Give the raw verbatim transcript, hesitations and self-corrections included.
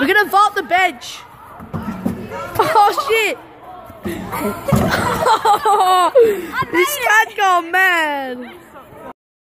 We're gonna vault the bench. Oh shit! Oh, this cat gone mad.